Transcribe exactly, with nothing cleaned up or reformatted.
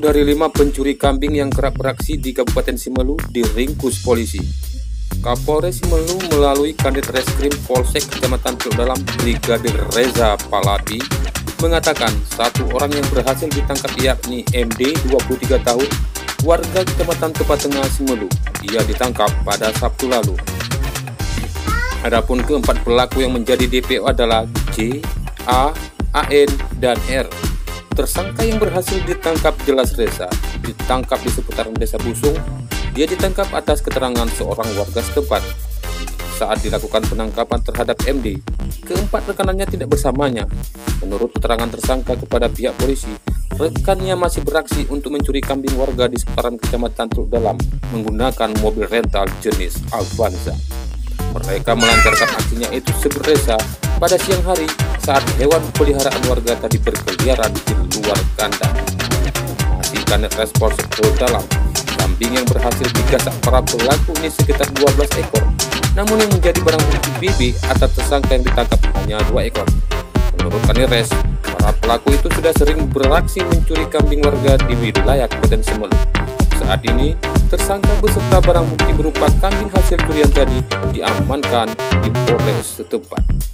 dari lima pencuri kambing yang kerap beraksi di Kabupaten Simelu diringkus polisi. Kapolres Simelu melalui Kanit Reskrim Polsek Kecamatan Teluk Dalam Brigadir Reza Palapi mengatakan satu orang yang berhasil ditangkap yakni M D dua puluh tiga tahun warga Kecamatan Tepat Tengah Simelu. Ia ditangkap pada Sabtu lalu. Adapun keempat pelaku yang menjadi D P O adalah J, A, A N, dan R. Tersangka yang berhasil ditangkap jelas Reza ditangkap di seputaran Desa Busung. Dia ditangkap atas keterangan seorang warga setempat. Saat dilakukan penangkapan terhadap M D, keempat rekanannya tidak bersamanya. Menurut keterangan tersangka kepada pihak polisi, rekannya masih beraksi untuk mencuri kambing warga di seputaran Kecamatan Teluk Dalam menggunakan mobil rental jenis Avanza. Mereka melancarkan aksinya itu seberesa pada siang hari saat hewan peliharaan warga tadi berkeliaran di luar kandang. Masih Kanit Respons Teluk Dalam, kambing yang berhasil digasak para pelaku ini sekitar dua belas ekor. Namun yang menjadi barang bukti B B atas tersangka yang ditangkap hanya dua ekor. Menurut Kanires, para pelaku itu sudah sering beraksi mencuri kambing warga di wilayah Kabupaten Simelu. Saat ini, tersangka beserta barang bukti berupa kambing hasil curian tadi diamankan di Polres setempat.